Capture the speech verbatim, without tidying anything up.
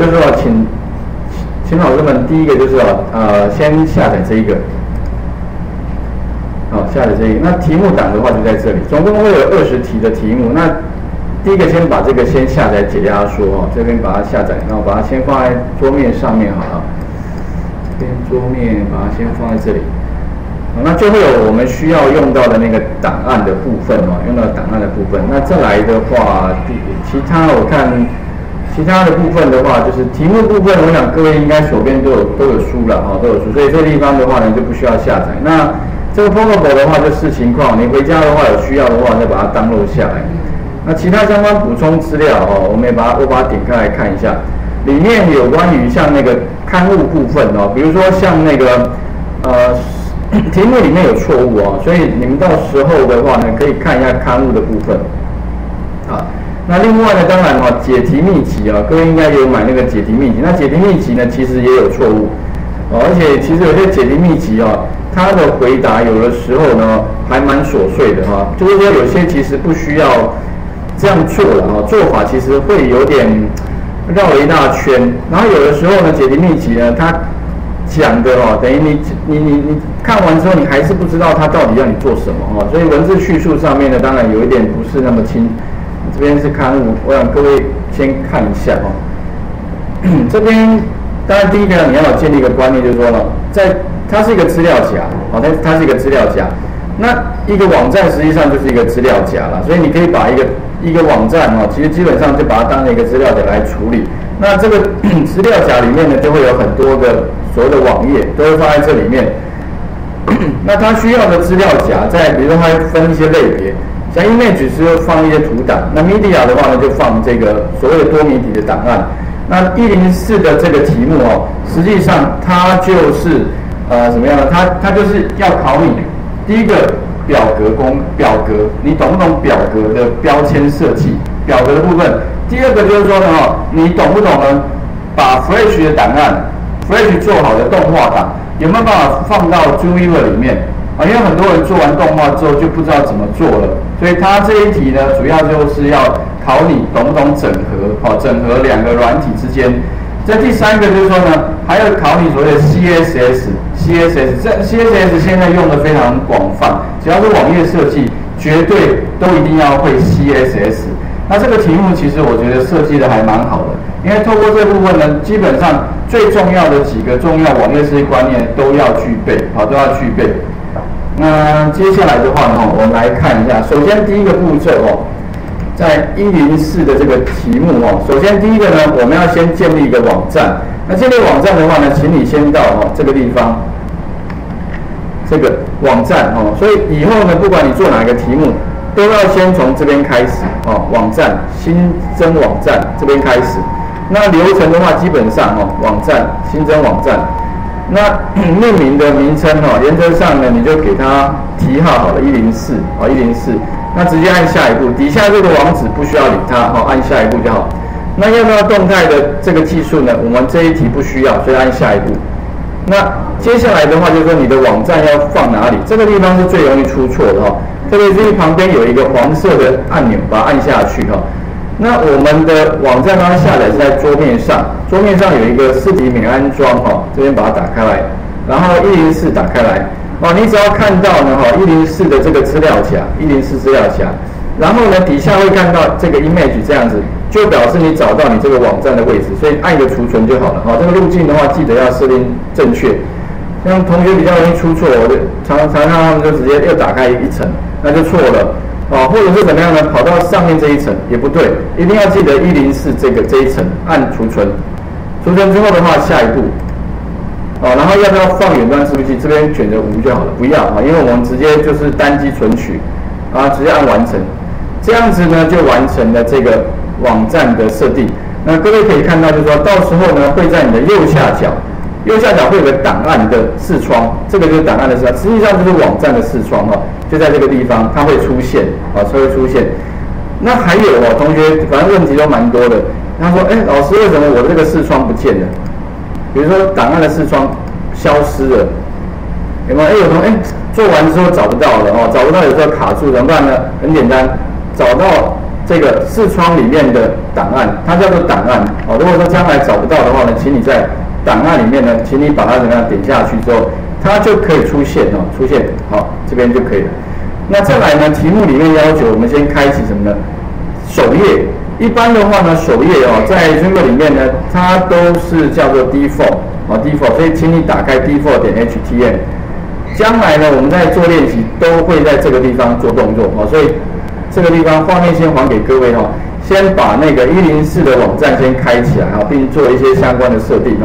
就是说，请请老师们第一个就是哦，呃，先下载这一个，好，下载这一个。那题目档的话就在这里，总共会有二十题的题目。那第一个先把这个先下载解压缩哦，这边把它下载，然后把它先放在桌面上面好了。这边桌面把它先放在这里。好，那就会有我们需要用到的那个档案的部分哦，用到档案的部分。那再来的话，其他我看其他的部分的话，就是题目部分，我想各位应该手边都有都有书了哈，都有书，所以这个地方的话呢就不需要下载。那这个 Protocol 的话就视情况，你回家的话有需要的话再把它 download 下来。那其他相关补充资料哦，我们也把它我把它点开来看一下，里面有关于像那个刊物部分哦，比如说像那个呃。题目里面有错误哦，所以你们到时候的话呢，可以看一下刊物的部分。啊，那另外呢，当然哈、哦，解题秘籍啊、哦，各位应该有买那个解题秘籍。那解题秘籍呢，其实也有错误哦，而且其实有些解题秘籍哦，它的回答有的时候呢还蛮琐碎的哈、哦，就是说有些其实不需要这样做了哈、哦，做法其实会有点绕了一大圈。然后有的时候呢，解题秘籍呢，它讲的哦，等于你你你你看完之后，你还是不知道他到底要你做什么哦，所以文字叙述上面呢，当然有一点不是那么清。这边是刊物，我想各位先看一下哦。这边当然第一个你要建立一个观念，就是说呢，在它是一个资料夹，哦，它它是一个资料夹。那一个网站实际上就是一个资料夹啦，所以你可以把一个一个网站哦，其实基本上就把它当成一个资料夹来处理。那这个资料夹里面呢，就会有很多个所谓的网页都会放在这里面。那它需要的资料夹，在比如说它分一些类别，像 image 是放一些图档，那 media 的话呢，就放这个所谓的多媒体的档案。那一零四的这个题目哦，实际上它就是呃怎么样呢？它它就是要考你第一个表格工表格，你懂不懂表格的标签设计？表格的部分。第二个就是说呢，哦，你懂不懂呢？把 Flash 的档案 ，Flash 做好的动画档，有没有办法放到 Dreamweaver 里面？啊，因为很多人做完动画之后就不知道怎么做了，所以他这一题呢，主要就是要考你懂不懂整合，哦，整合两个软体之间。这第三个就是说呢，还要考你所谓的 C S S，C S S 这 C S S 现在用的非常广泛，只要是网页设计，绝对都一定要会 C S S。那这个题目其实我觉得设计的还蛮好的，因为透过这部分呢，基本上最重要的几个重要网页设计观念都要具备，好，都要具备。那接下来的话呢，我们来看一下，首先第一个步骤哦，在一零四的这个题目哦，首先第一个呢，我们要先建立一个网站。那建立网站的话呢，请你先到哦这个地方，这个网站哦，所以以后呢，不管你做哪个题目，都要先从这边开始哦，网站新增网站这边开始。那流程的话，基本上哦，网站新增网站。那命名的名称哦，原则上呢，你就给它题号好了，一零四哦，一零四。那直接按下一步，底下这个网址不需要理它哦，按下一步就好。那要不要动态的这个技术呢？我们这一题不需要，所以按下一步。那接下来的话，就是说你的网站要放哪里？这个地方是最容易出错的哦。特别是旁边有一个黄色的按钮，把它按下去哈。那我们的网站刚刚下载是在桌面上，桌面上有一个四级免安装哈，这边把它打开来，然后一零四打开来，哦，你只要看到呢哈一零四的这个资料夹，一零四资料夹，然后呢底下会看到这个 image 这样子，就表示你找到你这个网站的位置，所以按一个储存就好了哈。这个路径的话，记得要设定正确。像同学比较容易出错，我就常常常他们就直接又打开一层，那就错了。哦，或者是怎么样呢？跑到上面这一层也不对，一定要记得一零四这个这一层按储存，储存之后的话，下一步，哦，然后要不要放远端伺服器？这边选择无就好了，不要啊，因为我们直接就是单机存取，啊，直接按完成，这样子呢就完成了这个网站的设定。那各位可以看到，就是说到时候呢会在你的右下角。右下角会有个档案的视窗，这个就是档案的视窗，实际上就是网站的视窗哈，就在这个地方它会出现，啊，它会出现。那还有哦，同学，反正问题都蛮多的。他说，哎，老师，为什么我这个视窗不见了？比如说档案的视窗消失了，有没有？哎，有同学，哎，做完之后找不到了哦，找不到有时候卡住怎么办呢？很简单，找到这个视窗里面的档案，它叫做档案哦。如果说将来找不到的话呢，请你在档案里面呢，请你把它怎么样点下去之后，它就可以出现哦，出现好这边就可以了。那再来呢，题目里面要求我们先开启什么呢？首页。一般的话呢，首页哦，在 Dreamweaver 里面呢，它都是叫做 default 哦 default， 所以请你打开 default 点 H T M。将来呢，我们在做练习都会在这个地方做动作哦，所以这个地方画面先还给各位哈、哦，先把那个一零四的网站先开起来哈、哦，并做一些相关的设定。